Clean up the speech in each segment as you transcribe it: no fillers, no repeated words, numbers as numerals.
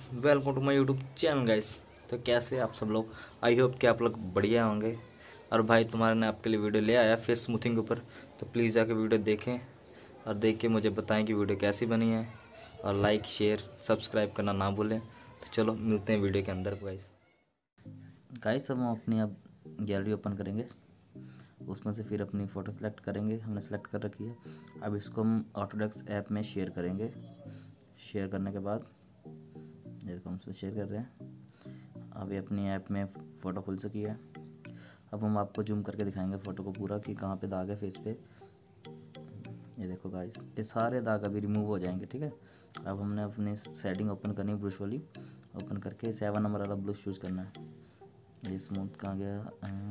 Welcome to my YouTube channel guys. तो कैसे आप सब लोग, आई होप कि आप लोग बढ़िया होंगे। और भाई तुम्हारे ने आपके लिए वीडियो ले आया फेस स्मूथिंग के ऊपर, तो प्लीज़ जाके वीडियो देखें और देख के मुझे बताएं कि वीडियो कैसी बनी है। और लाइक शेयर सब्सक्राइब करना ना भूलें। तो चलो मिलते हैं वीडियो के अंदर गाइस हम अपनी अब गैलरी ओपन करेंगे, उसमें से फिर अपनी फ़ोटो सेलेक्ट करेंगे। हमने सेलेक्ट कर रखी है। अब इसको हम ऑटोडेस्क ऐप में शेयर करेंगे। शेयर करने के बाद ये देखो हम इसमें शेयर कर रहे हैं। अभी अपनी ऐप में फ़ोटो खुल चुकी है। अब हम आपको जूम करके दिखाएंगे फ़ोटो को पूरा कि कहाँ पे दाग है फेस पे। ये देखो गाइस, ये सारे दाग अभी रिमूव हो जाएंगे। ठीक है, अब हमने अपनी सेटिंग ओपन करनी है, ब्रश वाली ओपन करके 7 नंबर वाला ब्रश चूज़ करना है। ये स्मूथ कहाँ गया,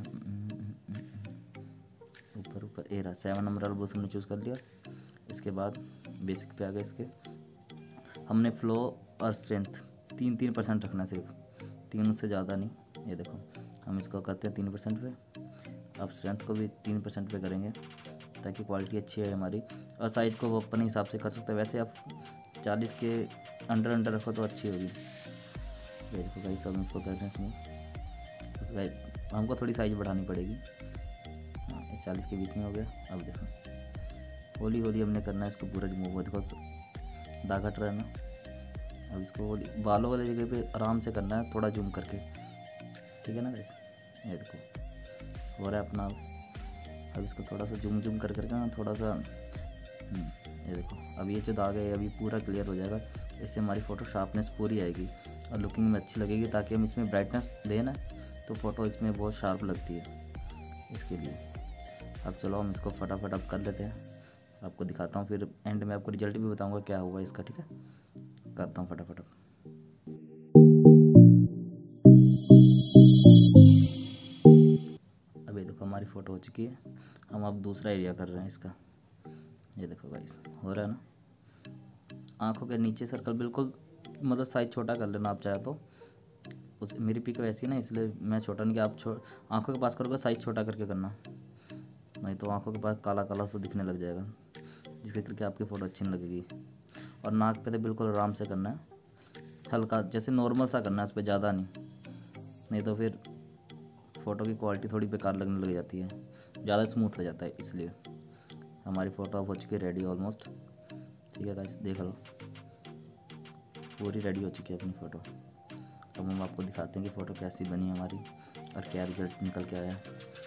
ऊपर ऊपर ए रहा 7 नंबर वाला ब्रश हमने चूज़ कर लिया। इसके बाद बेसिक पे आ गए। इसके हमने फ्लो और स्ट्रेंथ 3% रखना है, सिर्फ 3 से ज़्यादा नहीं। ये देखो हम इसको करते हैं 3% पे। अब स्ट्रेंथ को भी 3% पे करेंगे ताकि क्वालिटी अच्छी है हमारी। और साइज़ को वो अपने हिसाब से कर सकते हैं, वैसे आप 40 के अंडर रखो तो अच्छी होगी। ये देखो भाई सब इसको कर रहे हैं इसमें। बस भाई हमको थोड़ी साइज़ बढ़ानी पड़ेगी। हाँ, ये 40 के बीच में हो गया। अब देखो हौली हौली हमने करना है इसको पूरा रिमूव। देखो दाग हट रहा है ना। अब इसको बालों वाली जगह पे आराम से करना है, थोड़ा जूम करके। ठीक है ना गाइस, ये देखो हो रहा है अपना। अब इसको थोड़ा सा जूम जूम कर करके ना थोड़ा सा ये देखो अब ये जो दाग है अभी पूरा क्लियर हो जाएगा। इससे हमारी फ़ोटो शार्पनेस पूरी आएगी और लुकिंग में अच्छी लगेगी। ताकि हम इसमें ब्राइटनेस दें ना तो फ़ोटो इसमें बहुत शार्प लगती है इसके लिए। अब चलो हम इसको फटाफट अब कर लेते हैं, आपको दिखाता हूँ। फिर एंड में आपको रिजल्ट भी बताऊँगा क्या हुआ इसका। ठीक है, करता हूँ फटाफट। अब ये देखो हमारी फ़ोटो हो चुकी है। हम अब दूसरा एरिया कर रहे हैं इसका। ये देखो गाइस हो रहा है ना। आंखों के नीचे सर्कल बिल्कुल मतलब साइज छोटा कर लेना आप चाहे तो। उस मेरी पिक वैसी है ना, इसलिए मैं छोटा नहीं कि आप आंखों के पास करोगे साइज छोटा करके करना, नहीं तो आंखों के पास काला काला सा दिखने लग जाएगा, जिसके करके आपकी फ़ोटो अच्छी नहीं लगेगी। और नाक पे तो बिल्कुल आराम से करना है, हल्का जैसे नॉर्मल सा करना है, उस पर ज़्यादा नहीं तो फिर फ़ोटो की क्वालिटी थोड़ी बेकार लगने लग जाती है, ज़्यादा स्मूथ हो जाता है। इसलिए हमारी फ़ोटो अब हो चुकी है रेडी ऑलमोस्ट। ठीक है गाइस देख लो, पूरी रेडी हो चुकी है अपनी फ़ोटो। अब हम आपको दिखाते हैं कि फ़ोटो कैसी बनी हमारी और क्या रिजल्ट निकल के आया।